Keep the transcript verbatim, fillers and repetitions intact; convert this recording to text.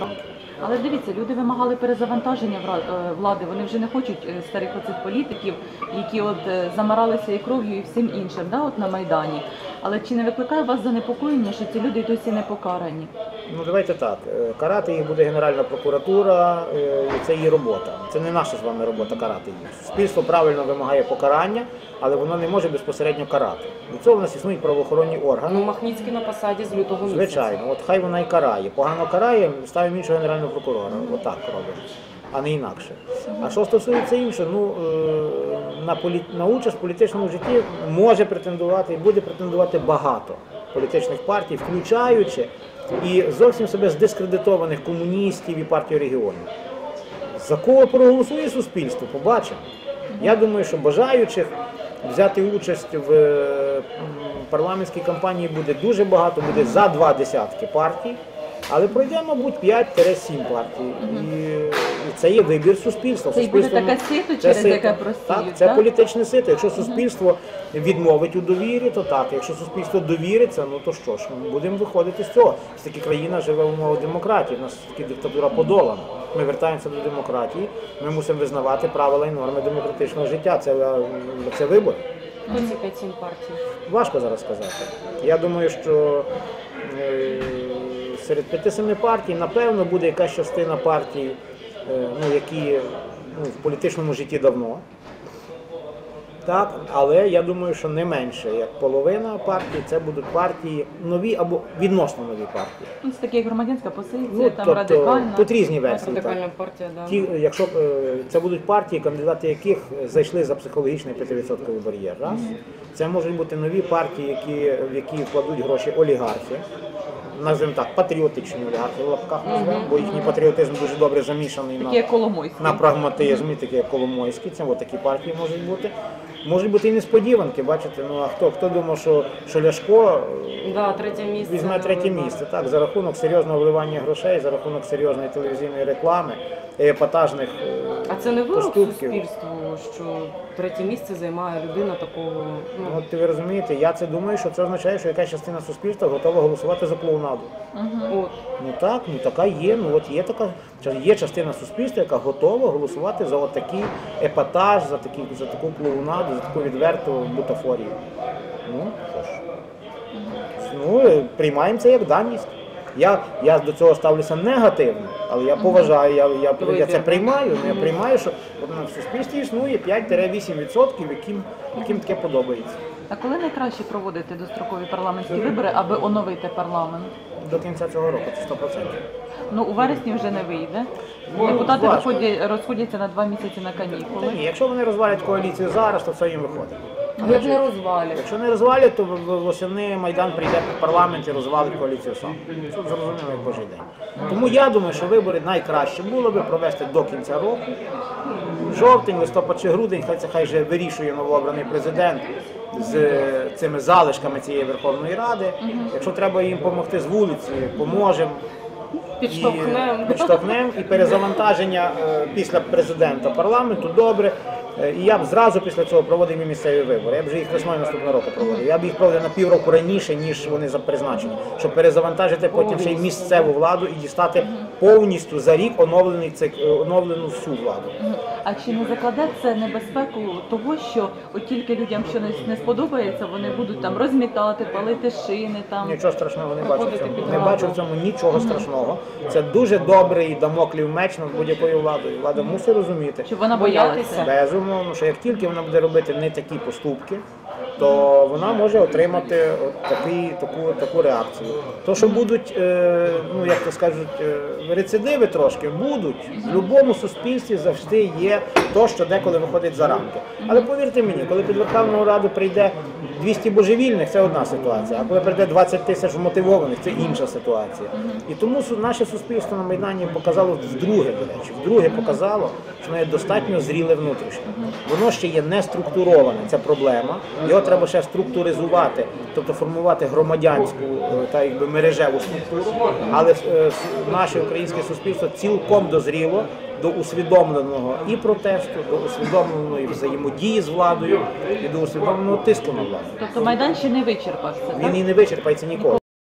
Але дивіться, люди вимагали перезавантаження влади, вони вже не хочуть старих оцих політиків, які от замаралися і кров'ю, і всім іншим, да, от на Майдані. Але чи не викликає вас занепокоєння, що ці люди досі не покарані? Ну давайте так, карати їх буде Генеральна прокуратура, і це її робота. Це не наша з вами робота карати їх. Суспільство правильно вимагає покарання, але воно не може безпосередньо карати. До цього в нас існують правоохоронні органи. Ну, Махніцький на посаді з лютого місяця. Звичайно, от хай вона і карає. Погано карає, ставимо іншого Генерального прокурора. Отак робимо, а не інакше. А що стосується іншого, ну, на, полі... на участь в політичному житті може претендувати і буде претендувати багато політичних партій, включаючи і зовсім себе здискредитованих комуністів і партію регіонів. За кого проголосує суспільство, побачимо. Я думаю, що бажаючих взяти участь в парламентській кампанії буде дуже багато, буде за два десятки партій, але пройде, мабуть, п'ять-сім партій. І це є вибір суспільства. Це буде таке сито, через яке просіють, так? Це так? політичне сито. Якщо суспільство відмовить у довірі, то так. Якщо суспільство довіриться, ну то що ж, будемо виходити з цього. Все-таки країна живе в умовах демократії, у нас все-таки диктатура подолана. Ми вертаємося до демократії, ми мусимо визнавати правила і норми демократичного життя. Це, це вибори. Хто ці п'ять-сім партій? Важко зараз сказати. Я думаю, що е, серед п'яти-семи партій, напевно, буде якась частина партій, е, ну, які ну, в політичному житті давно. Так, але я думаю, що не менше, як половина партій, це будуть партії нові або відносно нові партії. Ну, це такі громадянська позиція, Ну, там тобто, радикальна. тут різні версії. Радикальна Так. партія, да. Ті, якщо е, це будуть партії, кандидати яких зайшли за психологічний п'ятивідсотковий бар'єр. Раз. Це можуть бути нові партії, які, в які вкладуть гроші олігархи. Називаємо так, патріотичні олігархи в лапках назвемо, бо їхній патріотизм дуже добре замішаний Такі як на, Коломойський. на прагматизмі, такі як Коломойський. Це от такі партії можуть бути. Можуть бути і несподіванки, бачите, ну а хто, хто думав, що, що Ляшко Да, третє місце, візьме третє да. місце, так, за рахунок серйозного вливання грошей, за рахунок серйозної телевізійної реклами, епатажних А це не вирок поступків. суспільству, що третє місце займає людина такого, ну, От ви розумієте, я це думаю, що це означає, що якась частина суспільства готова голосувати за клоунаду. от. Ну так, ну така є, ну от є така, є частина суспільства, яка готова голосувати за от такий епатаж, за, такі, за таку клоунаду, за таку відверту бутафорію. Ну, що ж. Ну, приймаємо це як даність. Я, я до цього ставлюся негативно, але я поважаю, я, я, я це приймаю, я приймаю, що от, ну, в суспільстві існує п'ять-вісім відсотків, яким, яким таке подобається. А коли найкраще проводити дострокові парламентські вибори, аби оновити парламент? До кінця цього року, це сто відсотків. Ну, у вересні вже не вийде. Депутати розходять, розходяться на два місяці на канікули. Та ні, якщо вони розвалять коаліцію зараз, то все їм виходить. Але ж не розвалять. Якщо не розвалять, то восени Майдан прийде під парламент і розвалить коаліцію сам. Це зрозуміло як божий день. Тому я думаю, що вибори найкраще було би провести до кінця року. Жовтень, листопад чи грудень, хай це хай вже вирішує новообраний президент з цими залишками цієї Верховної Ради. Якщо треба їм допомогти з вулиці, поможемо. Підштовхнемо. І, підштовхнемо і перезавантаження е, після президента парламенту добре. Е, І я б зразу після цього проводив і місцеві вибори. Я б вже їх весною наступного року проводив. Я б їх проводив на півроку раніше, ніж вони призначені, щоб перезавантажити потім ще й місцеву владу і дістати повністю за рік оновлений цик, оновлену всю владу. А чи не закладе це небезпеку того, що от тільки людям щось не сподобається, вони будуть там розмітати, палити шини, там Нічого страшного не бачу в цьому. під Не бачу в цьому нічого страшного. Це дуже добрий дамоклів меч над будь-якою владою. Влада мусить розуміти. щоб вона боялася? Безумовно, що як тільки вона буде робити не такі поступки, то вона може отримати от такий, таку, таку реакцію. То, що будуть, е, ну як то скажуть, е, рецидиви трошки, будуть. В будь-якому суспільстві завжди є то, що деколи виходить за рамки. Але повірте мені, коли під Верховну Раду прийде двісті божевільних, це одна ситуація, а коли прийде двадцять тисяч вмотивованих, це інша ситуація. І тому наше суспільство на Майдані показало вдруге, до речі, вдруге показало, що воно є достатньо зріле внутрішньо. Воно ще є не структуроване, це проблема. Його треба ще структуризувати, тобто формувати громадянську та якби мережеву структуру. Але е, наше українське суспільство цілком дозріло до усвідомленого і протесту, до усвідомленої взаємодії з владою і до усвідомленого тиску на владу. Тобто Майдан ще не вичерпався, так? Він і не вичерпається ніколи.